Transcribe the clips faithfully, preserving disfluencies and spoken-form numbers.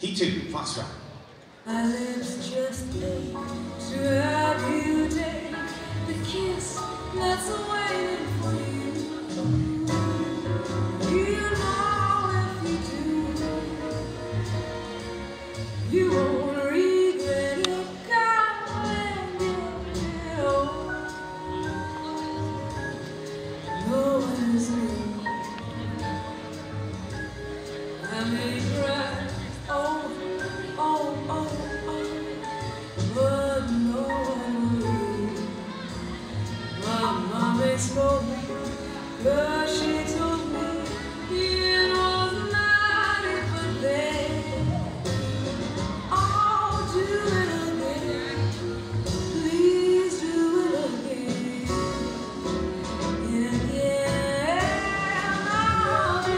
Key two, Foxtrot. My lips just ache to have you take the kiss that's waiting for you. You know if you do, you won't regret it. Come and no one is me. I may cry. Oh, oh, oh, oh, but no one will. My mommy told me, but she told me it was not it, but then I'll do it again. Please do it again. Yeah, yeah, I'll be.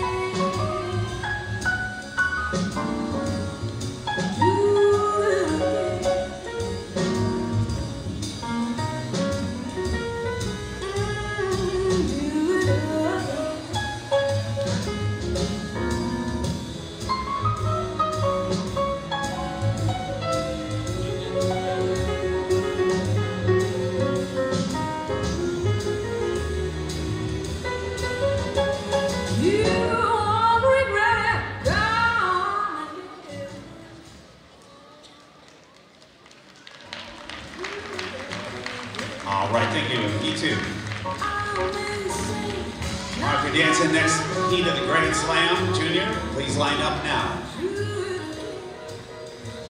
All right, thank you. Key two. All right, for dancing next heat of the Grand Slam, Junior, please line up now.